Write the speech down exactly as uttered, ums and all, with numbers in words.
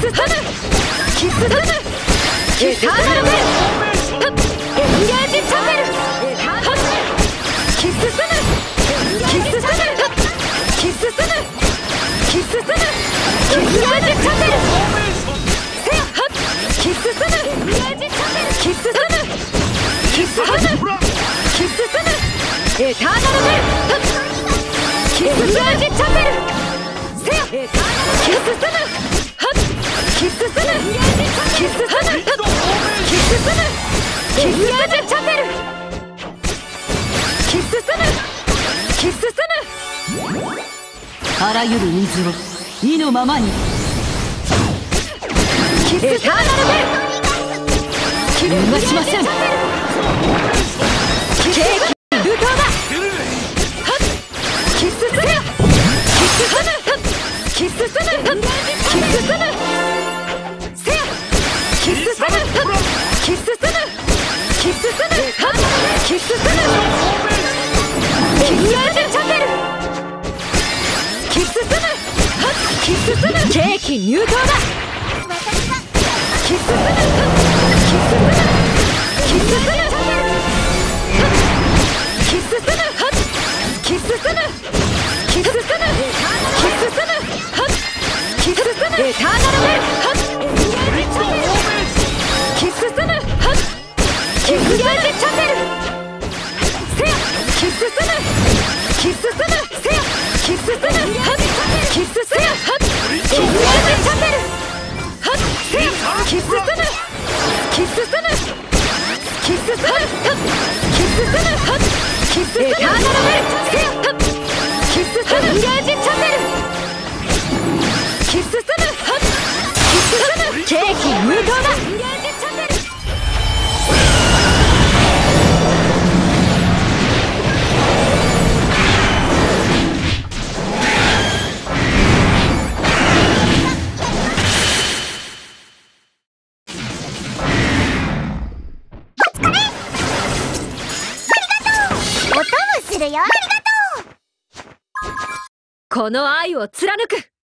ススヌキススヌエターナルベルエンゲージチャペルキススヌキススヌキススヌキススヌキスゲージチャペルセヤキススヌキススヌキススヌキススヌエターナルベルキスゲージチャペルセヤキススヌキススヌキススヌキススヌキスゲージチャペルキススヌキススヌあらゆる水を意のままにキスエターナルベル逃がしません。 ケーキルートだキスセヤキススヌキススヌキススヌセヤキススヌキススヌキススヌキススヌキスゲージチャペルキススヌキススヌケーキ入刀だキススヌキススヌキススヌキススヌキススヌキススヌキススヌキススヌエターナルベルキススヌキスゲージチャペルセヤキススヌキススヌセヤキススヌキスセヤキスゲージチャペルセヤキススヌキススヌキススヌキススヌキスエターナルベルセヤキススヌゲージチャペルキススヌキススヌケーキ入刀だこの愛を貫く。